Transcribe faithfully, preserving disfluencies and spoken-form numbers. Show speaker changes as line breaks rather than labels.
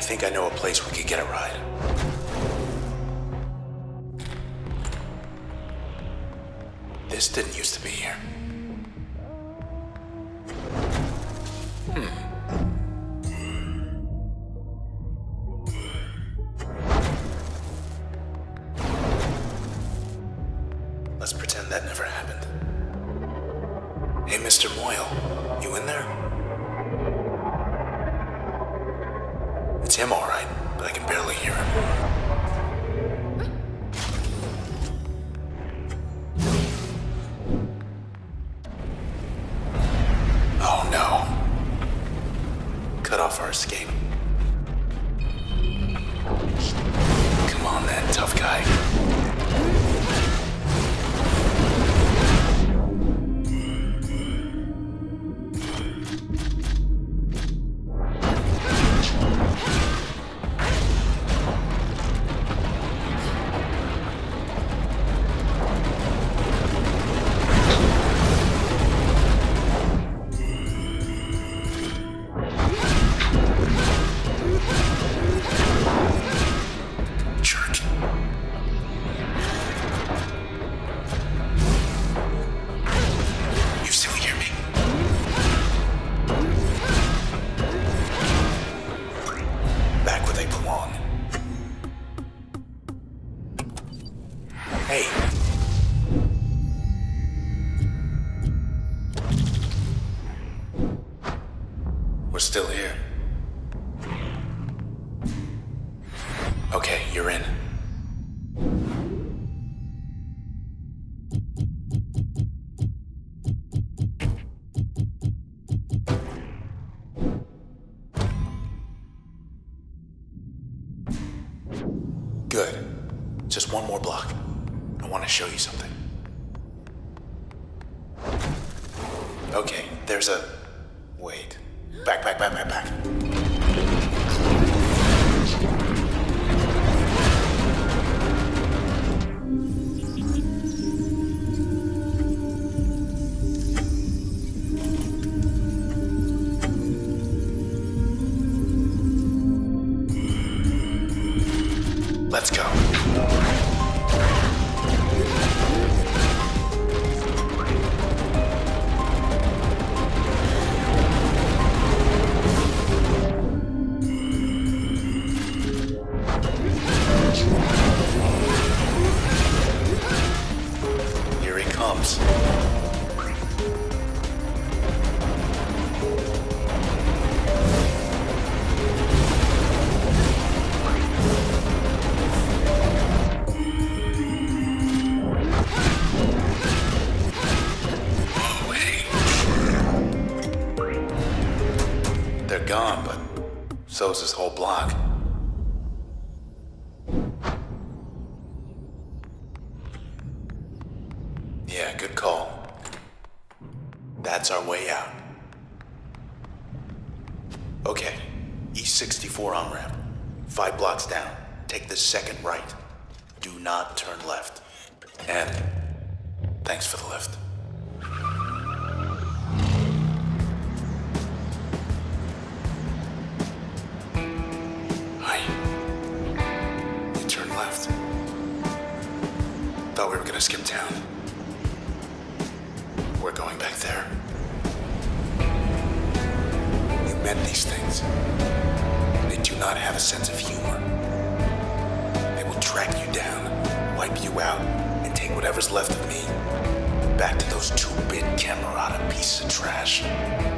think I know a place we could get a ride. This didn't used to be here. Hmm. Let's pretend that never happened. Hey, Mister Moyle, you in there? It's him, all right, but I can barely hear him. Oh no. Cut off our escape. Come on then, tough guy. Hey. We're still here. Okay, you're in. Good. Just one more block. I want to show you something. Okay, there's a... Wait. Back, back, back, back, back. Let's go. Here he comes. They're gone, but so's this whole block. Yeah, good call. That's our way out. Okay, East sixty-four on-ramp. Five blocks down. Take the second right. Do not turn left. And thanks for the lift. Thought we were gonna skip town. We're going back there. You met these things. They do not have a sense of humor. They will track you down, wipe you out, and take whatever's left of me back to those two-bit Camerata pieces of trash.